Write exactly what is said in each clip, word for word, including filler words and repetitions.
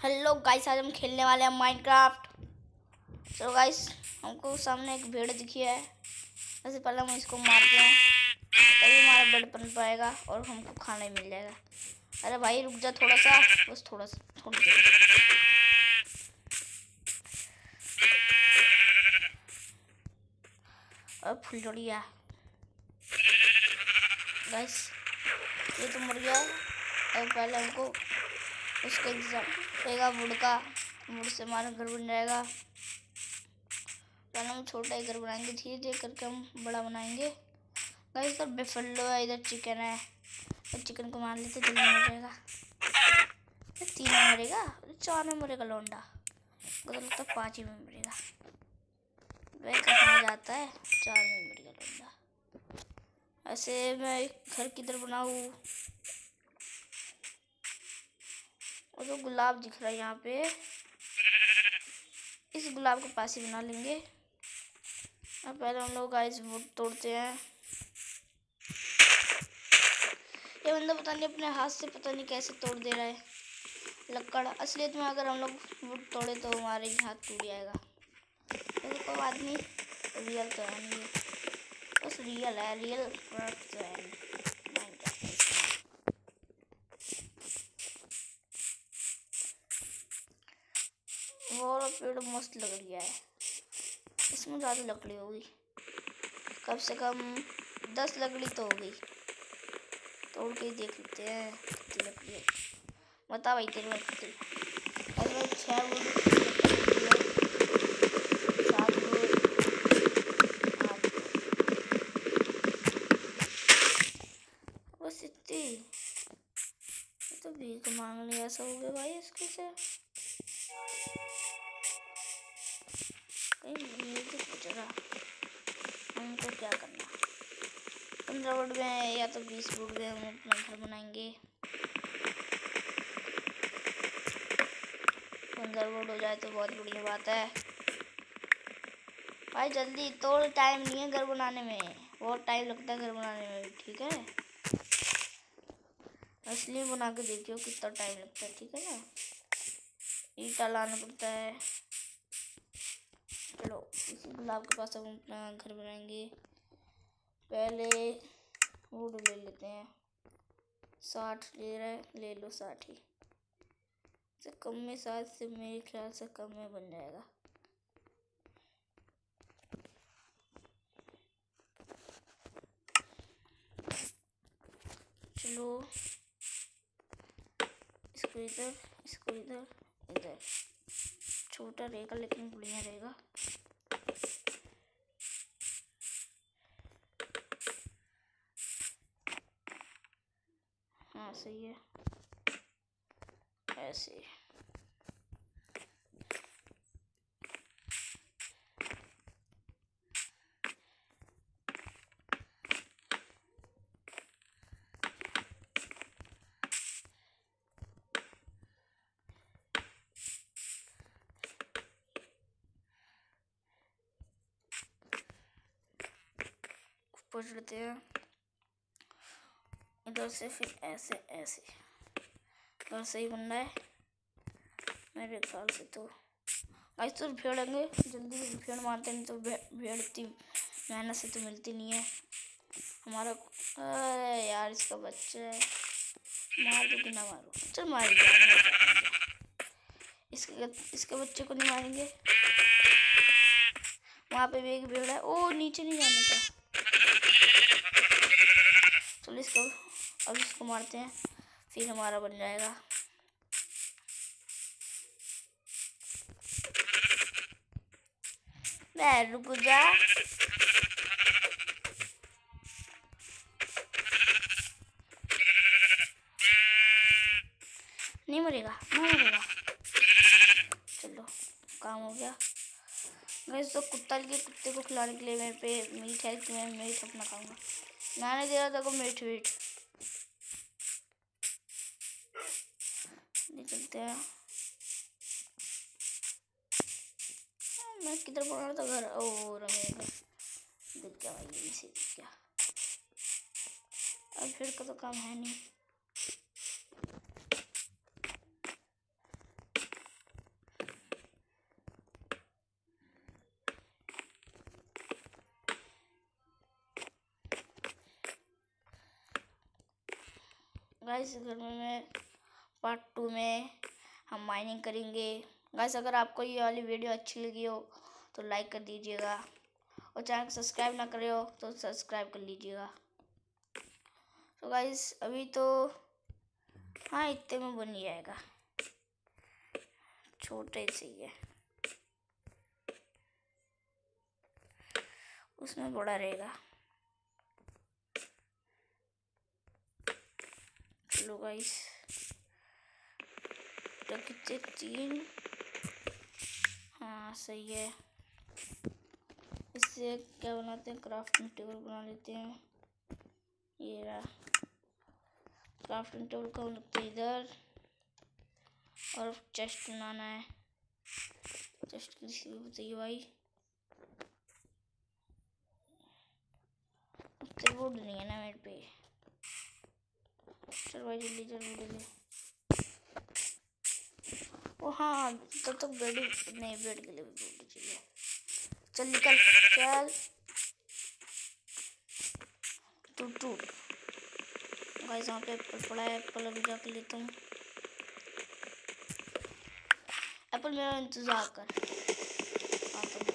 Hello guys, आज हम खेलने वाले हैं माइनक्राफ्ट। चलो गाइस, हमको सामने एक भेड़ दिखी है। सबसे पहले हम इसको मारते हैं, तभी हमारा बेड बन पाएगा और हमको खाना ही मिल जाएगा। अरे भाई रुक जा थोड़ा सा, बस थोड़ा सा थोड़ी देर। अब फुलझड़िया गाइस, ये तो मर गया है। अब पहले हमको उसका एग्जाम रहेगा, वुड का। वुड से हमारा घर बन जाएगा। पहले हम छोटा ही घर बनाएंगे, धीरे धीरे करके हम बड़ा बनाएंगे। गाइस इधर बेफल्लो है, इधर चिकन है। तो चिकन को मार लेते, जल्दी मर जाएगा। तीन में मरेगा, चार में मरेगा लौंडा। मुझे लगता है पाँच ही में मरेगा। वह कहाँ जाता है, चार में मरेगा लौंडा। ऐसे मैं एक घर किधर बनाऊँ? और तो गुलाब दिख रहा है यहाँ पे, इस गुलाब के पास ही बना लेंगे। अब पहले हम लोग गाइस वुड तोड़ते हैं। ये बंदा पता नहीं अपने हाथ से पता नहीं कैसे तोड़ दे रहा है लकड़। असलियत में अगर हम लोग वुड तोड़े तो हमारे ही हाथ टूट जाएगा। तो कोई बात नहीं, रियल तो है नहीं, बस रियल है, रियल क्राफ्ट तो है नहीं। वो पेड़ मस्त लग रहा है, इसमें ज़्यादा लकड़ी होगी, कम से कम दस लकड़ी तो हो गई। तोड़ के ही देख लेते हैं कितनी लकड़ी है। बता भाई तेरे में कितनी? अरे छः वुड, सात वुड, आठ, बस इतनी। तो भीख मांगने ऐसा हो गया भाई इसके से। हमको क्या करना? पंद्रह वुड में या तो बीस वुड में हम अपना घर बनाएंगे। पंद्रह वुड हो जाए तो बहुत बढ़िया बात है। भाई जल्दी तोड़, टाइम नहीं है घर बनाने में, बहुत टाइम लगता है घर बनाने में, ठीक है? असली बना के देखियो कितना टाइम लगता है, ठीक है ना? ईटा लाना पड़ता है। चलो इसी गुलाब के पास हम अपना घर बनाएंगे। पहले वुड ले लेते हैं, साठ ले रहे, ले लो साठ ही से कम में, साठ से मेरे ख्याल से कम में बन जाएगा। चलो इसको इधर, इसको इधर, इधर छोटा रहेगा लेकिन बढ़िया रहेगा। हाँ सही है, ऐसे ऊपर चढ़ते हैं, इधर से फिर ऐसे ऐसे। इधर से ही बन रहा है मेरे ख्याल से। तो गाइस तो भेड़ होंगे, जल्दी भेड़ मारते नहीं तो भेड़ इतनी मेहनत से तो मिलती नहीं है हमारा। अरे यार इसका बच्चा है, मार दो कि ना मारो? चल मार दिया। इसके इसके बच्चे को नहीं मारेंगे। वहाँ पे भी एक भेड़ है। ओ नीचे नहीं जाने का। चलो इसको अब इसको मारते हैं, फिर हमारा बन जाएगा। मैं रुक जा, नहीं मरेगा, नहीं मरेगा। चलो काम हो गया। मैं तो कुत्ता के कुत्ते को खिलाने के लिए मेरे पे मीट है कि मैं मीट अपना खाऊंगा। मैंने दिया था को मीट वीट। निकलते हैं। मैं किधर पढ़ रहा था घर? ओ रमेश दिख गया भाई, यहीं से दिख गया। अब फिर का तो काम है नहीं। गाइस घर में मैं पार्ट टू में हम माइनिंग करेंगे। गाइस अगर आपको ये वाली वीडियो अच्छी लगी हो तो लाइक कर दीजिएगा और चैनल को सब्सक्राइब ना करे हो तो सब्सक्राइब कर लीजिएगा। तो गाइस अभी तो हाँ इतने में बन जाएगा, छोटे से ही है, उसमें बड़ा रहेगा। चलो गाइस तो कितने तीन, हाँ सही है। इससे क्या बनाते हैं, क्राफ्टिंग टेबल बना लेते हैं। ये रहा क्राफ्टिंग टेबल का लगता है इधर, और चेस्ट बनाना है। चेस्ट की रेसिपी बताइए भाई। तो वुड नहीं है ना मेरे पे। चल भाई जल्दी जल्दी जल्दी। ओ हाँ तब तक बेड नहीं, बेड के लिए भी वुड चाहिए। चल निकल चल। टूट टूट गाइस यहाँ पे एप्पल पड़ा है, एप्पल अभी जाकर लेता हूँ। एप्पल मेरा इंतजार कर। हाँ तो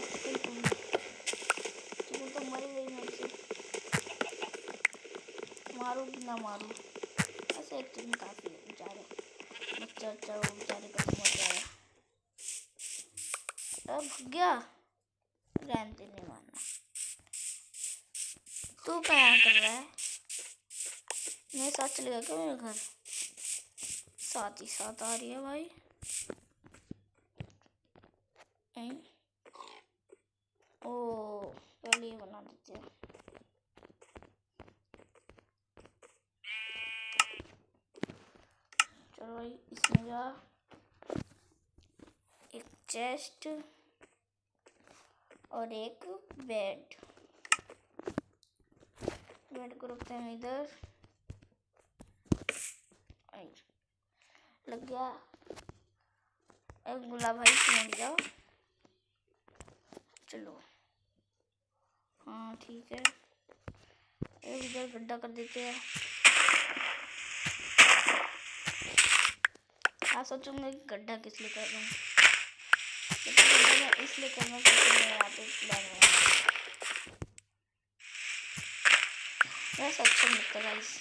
तुम तो मर गई मेरे से, मारो कि ना मारो। ऐसे एक दिन काफी है बेचारे, बच्चा बच्चा वो बेचारे खत्म हो जाएगा। अब भाग गया, रहने नहीं मारना। तू क्या कर रहा है? मेरे साथ चलेगा क्या मेरे घर? साथ ही साथ आ रही है भाई। ओ पहले ये बना देते हैं। चलो भाई इसमें जा एक चेस्ट और एक बेड। बेड को रखते हैं इधर। लग गया। एक गुलाब भाई समझ जाओ। चलो हाँ ठीक है, एक इधर गड्ढा कर देते हैं। हाँ सोचूंगा कि गड्ढा किस लिए कर रहा हूँ, लेकिन गड्ढा मैं इसलिए करना क्योंकि मैं यहाँ पे प्लान बनाऊंगा। वैसे अच्छा नहीं लगता गाइस।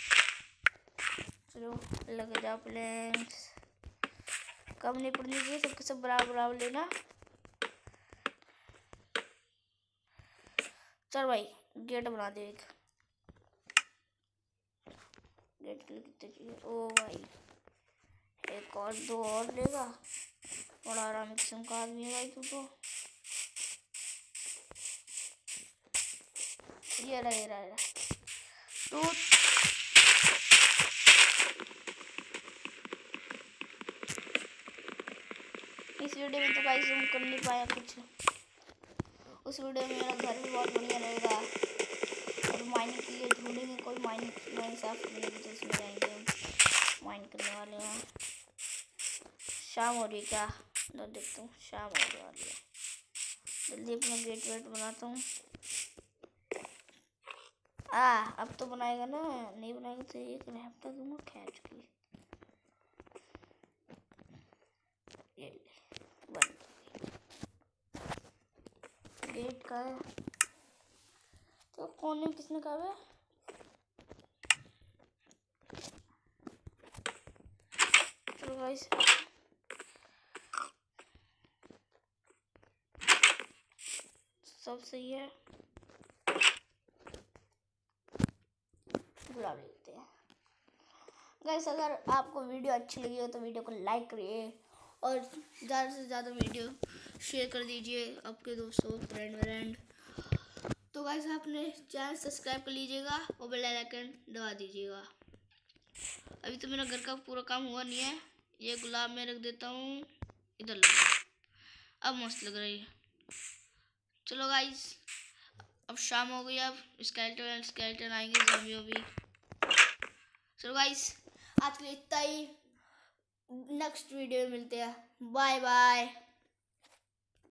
चलो लग जाओ प्लैंक्स, कम नहीं पड़नी चाहिए, सबके सब बराबर बराबर लेना। चल भाई गेट बना दे एक। गेट के लिए कितने चाहिए? ओ भाई एक और दो और लेगा। बड़ा आराम किस्म का आदमी है भाई तू तो। ये रहा ये रहा ये रहा टूट। इस वीडियो में तो गाइस हम कर नहीं पाया कुछ। उस वीडियो में मेरा घर भी बहुत बढ़िया रहेगा और माइनिंग के लिए ढूंढेंगे कोई माइनिंग माइनिंग साफ मिलेगी तो उसमें जाएंगे हम माइन करने वाले हैं। शाम हो रही क्या? तो देखता हूँ शाम होने वाली है। जल्दी अपना गेट वेट बनाता हूँ। आ अब तो बनाएगा ना, नहीं बनाएगा तो एक हफ्ता दूंगा खैच की। ये बन गेट का है तो कोने में किसने कहा है? चलो गाइस सब सही है। गुलाब लेते हैं गाइस। अगर आपको वीडियो अच्छी लगी हो तो वीडियो को लाइक करिए और ज़्यादा से ज़्यादा वीडियो शेयर कर दीजिए आपके दोस्तों फ्रेंड व्रेंड। तो गाइस आपने चैनल सब्सक्राइब कर लीजिएगा और बेल आइकन दबा दीजिएगा। अभी तो मेरा घर का पूरा काम हुआ नहीं है। ये गुलाब में रख देता हूँ इधर लग गया। अब मस्त लग रही है। चलो गाइस अब शाम हो गई, अब स्केलेटन स्केलेटन आएंगे ज़ॉम्बी भी। चलो गाइस आज के लिए इतना ही, नेक्स्ट वीडियो में मिलते हैं। Bye bye.